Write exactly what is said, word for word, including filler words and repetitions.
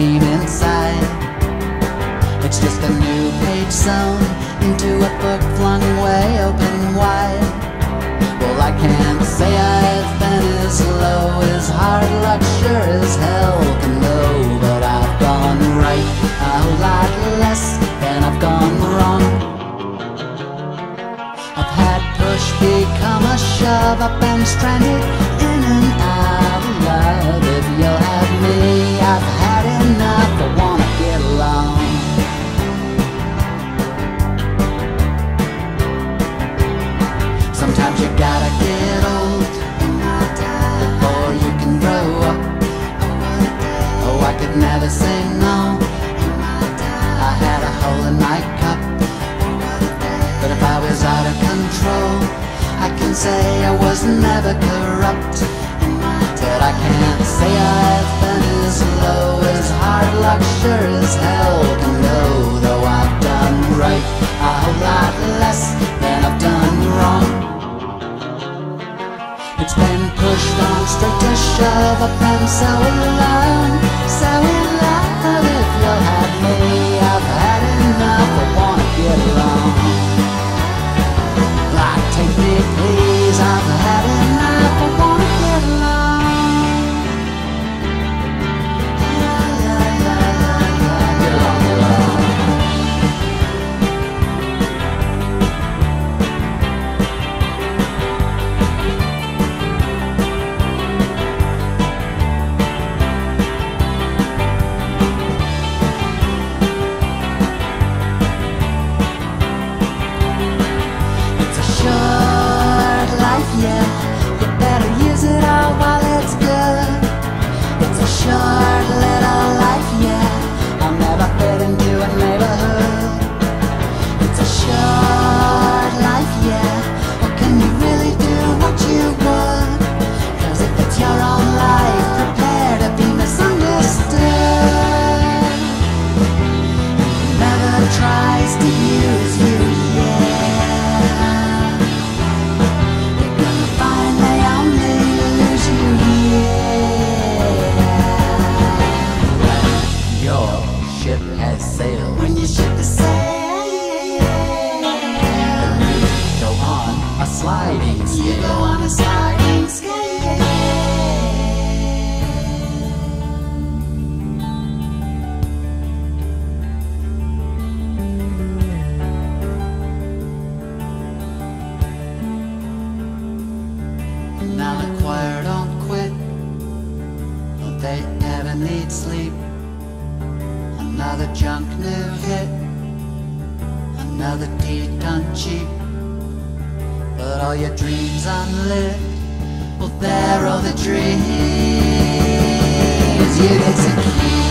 dream inside. It's just a new page sewn into a book flung way open wide. Well, I can't say I've been as low as hard luck sure as hell can go, but I've gone right a whole lot less than I've gone wrong. I've had push become a shove, I've been stranded in and out of love. If you'll have me, I've had enough, I wanna get along. Sometimes you gotta get old before you can grow up. Oh, I could never say no, I had a hole in my cup. But if I was out of control, I can say I was never corrupt. But I can't say I've been as low as hard luck sure as hell can go. Though I've done right a whole lot less than I've done wrong. It's been pushed on straight to shove, I've been so alone, so in love. If you'll have me, I've had enough, I wanna get along. Like, take me please, I've had enough, I wanna get along. Yeah, yeah, yeah, yeah, yeah. Get along, get along. Short little life, yeah, I'll never fit into a neighborhood. It's a short life, yeah, well, can you really do what you would? Cause if it's your own life, prepare to be misunderstood. Never tries to use you, yeah. They're gonna find they only lose you, yeah. Ship has sailed. When your ship is sailed, you go on a sliding scale. You go on a sliding scale. Now the choir don't quit, but they never need sleep. Another junk new hit, another deed done cheap. But all your dreams unlit, well, they're all the dreams you get to keep.